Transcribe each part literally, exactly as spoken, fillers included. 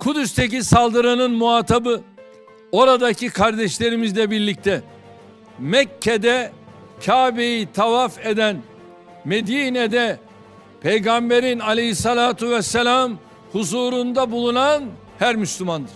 Kudüs'teki saldırının muhatabı oradaki kardeşlerimizle birlikte Mekke'de Kabe'yi tavaf eden, Medine'de Peygamberin aleyhissalatu vesselam huzurunda bulunan her Müslümandır.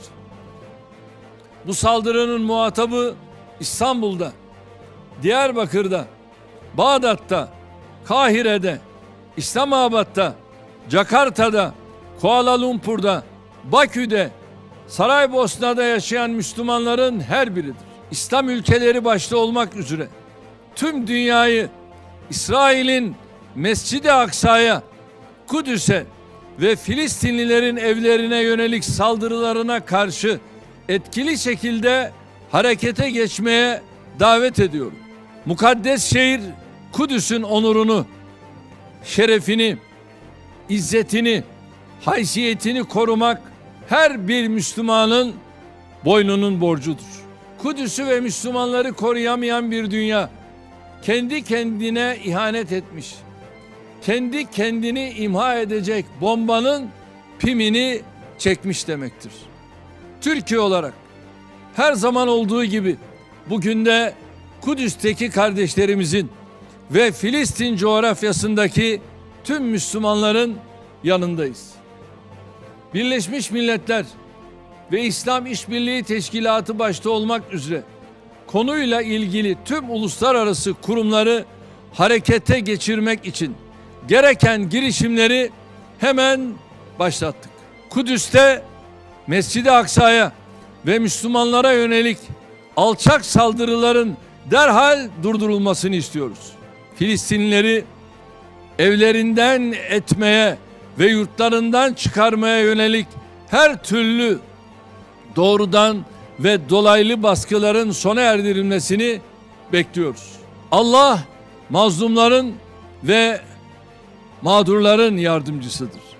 Bu saldırının muhatabı İstanbul'da, Diyarbakır'da, Bağdat'ta, Kahire'de, İslamabad'da, Jakarta'da, Kuala Lumpur'da, Bakü'de, Saraybosna'da yaşayan Müslümanların her biridir. İslam ülkeleri başta olmak üzere tüm dünyayı İsrail'in Mescid-i Aksa'ya, Kudüs'e ve Filistinlilerin evlerine yönelik saldırılarına karşı etkili şekilde harekete geçmeye davet ediyorum. Mukaddes şehir Kudüs'ün onurunu, şerefini, izzetini, haysiyetini korumak her bir Müslümanın boynunun borcudur. Kudüs'ü ve Müslümanları koruyamayan bir dünya kendi kendine ihanet etmiş, kendi kendini imha edecek bombanın pimini çekmiş demektir. Türkiye olarak her zaman olduğu gibi bugün de Kudüs'teki kardeşlerimizin ve Filistin coğrafyasındaki tüm Müslümanların yanındayız. Birleşmiş Milletler ve İslam İşbirliği Teşkilatı başta olmak üzere konuyla ilgili tüm uluslararası kurumları harekete geçirmek için gereken girişimleri hemen başlattık. Kudüs'te Mescid-i Aksa'ya ve Müslümanlara yönelik alçak saldırıların derhal durdurulmasını istiyoruz. Filistinlileri evlerinden etmeye ve yurtlarından çıkarmaya yönelik her türlü doğrudan ve dolaylı baskıların sona erdirilmesini bekliyoruz. Allah mazlumların ve mağdurların yardımcısıdır.